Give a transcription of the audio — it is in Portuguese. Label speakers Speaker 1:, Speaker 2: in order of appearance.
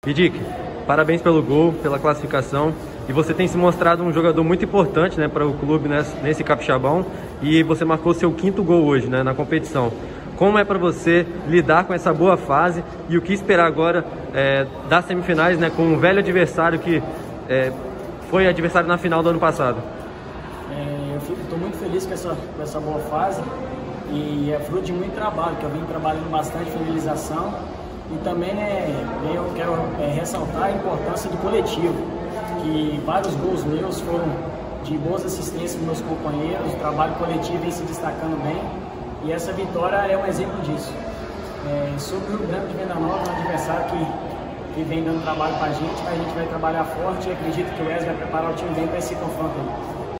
Speaker 1: Vidic, parabéns pelo gol, pela classificação. E você tem se mostrado um jogador muito importante, né, para o clube nesse capixabão. E você marcou seu 5º gol hoje, né, na competição. Como é para você lidar com essa boa fase e o que esperar agora das semifinais, né, com um velho adversário que foi adversário na final do ano passado?
Speaker 2: Eu estou muito feliz com essa boa fase e é fruto de muito trabalho, que eu vim trabalhando bastante finalização e também eu quero ressaltar a importância do coletivo, que vários gols meus foram de boas assistências dos meus companheiros, o trabalho coletivo vem se destacando bem e essa vitória é um exemplo disso. Sobre o Rio Branco de Venda Nova, um adversário que vem dando trabalho para a gente vai trabalhar forte e acredito que o Wesley vai preparar o time bem para esse confronto aí.